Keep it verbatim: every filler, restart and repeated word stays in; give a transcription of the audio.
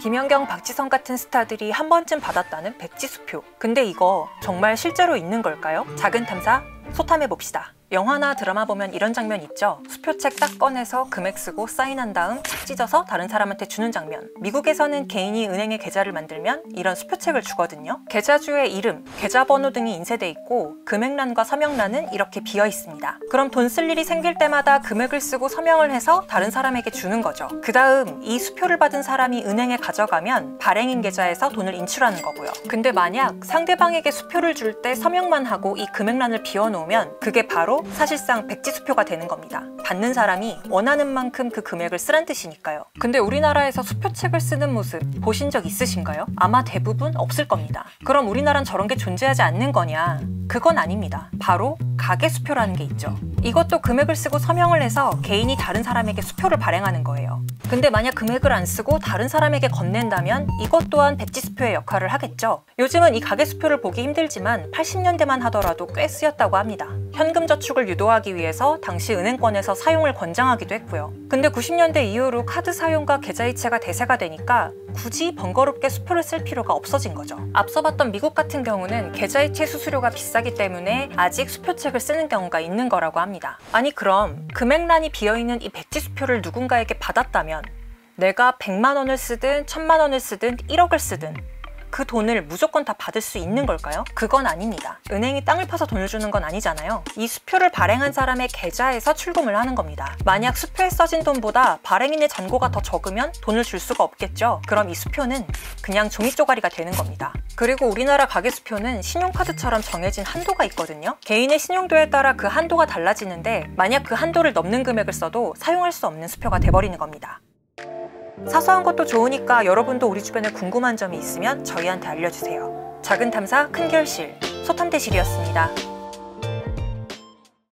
김연경, 박지성 같은 스타들이 한 번쯤 받았다는 백지수표. 근데 이거 정말 실제로 있는 걸까요? 작은 탐사 소탐해봅시다. 영화나 드라마 보면 이런 장면 있죠? 수표책 딱 꺼내서 금액 쓰고 사인한 다음 착 찢어서 다른 사람한테 주는 장면. 미국에서는 개인이 은행에 계좌를 만들면 이런 수표책을 주거든요. 계좌주의 이름, 계좌번호 등이 인쇄돼 있고 금액란과 서명란은 이렇게 비어 있습니다. 그럼 돈 쓸 일이 생길 때마다 금액을 쓰고 서명을 해서 다른 사람에게 주는 거죠. 그 다음 이 수표를 받은 사람이 은행에 가져가면 발행인 계좌에서 돈을 인출하는 거고요. 근데 만약 상대방에게 수표를 줄 때 서명만 하고 이 금액란을 비워놓으면 그게 바로 사실상 백지수표가 되는 겁니다. 받는 사람이 원하는 만큼 그 금액을 쓰란 뜻이니까요. 근데 우리나라에서 수표책을 쓰는 모습 보신 적 있으신가요? 아마 대부분 없을 겁니다. 그럼 우리나라는 저런 게 존재하지 않는 거냐? 그건 아닙니다. 바로 가계수표라는 게 있죠. 이것도 금액을 쓰고 서명을 해서 개인이 다른 사람에게 수표를 발행하는 거예요. 근데 만약 금액을 안 쓰고 다른 사람에게 건넨다면 이것 또한 백지수표의 역할을 하겠죠. 요즘은 이 가계수표를 보기 힘들지만 팔십 년대만 하더라도 꽤 쓰였다고 합니다. 현금 저축을 유도하기 위해서 당시 은행권에서 사용을 권장하기도 했고요. 근데 구십 년대 이후로 카드 사용과 계좌이체가 대세가 되니까 굳이 번거롭게 수표를 쓸 필요가 없어진 거죠. 앞서 봤던 미국 같은 경우는 계좌이체 수수료가 비싸기 때문에 아직 수표책을 쓰는 경우가 있는 거라고 합니다. 아니 그럼 금액란이 비어있는 이 백지수표를 누군가에게 받았다면 내가 백만 원을 쓰든 천만 원을 쓰든 일억을 쓰든 그 돈을 무조건 다 받을 수 있는 걸까요? 그건 아닙니다. 은행이 땅을 파서 돈을 주는 건 아니잖아요. 이 수표를 발행한 사람의 계좌에서 출금을 하는 겁니다. 만약 수표에 써진 돈보다 발행인의 잔고가 더 적으면 돈을 줄 수가 없겠죠. 그럼 이 수표는 그냥 종이 쪼가리가 되는 겁니다. 그리고 우리나라 가계수표는 신용카드처럼 정해진 한도가 있거든요. 개인의 신용도에 따라 그 한도가 달라지는데 만약 그 한도를 넘는 금액을 써도 사용할 수 없는 수표가 돼버리는 겁니다. 사소한 것도 좋으니까 여러분도 우리 주변에 궁금한 점이 있으면 저희한테 알려주세요. 작은 탐사 큰 결실 소탐대실이었습니다.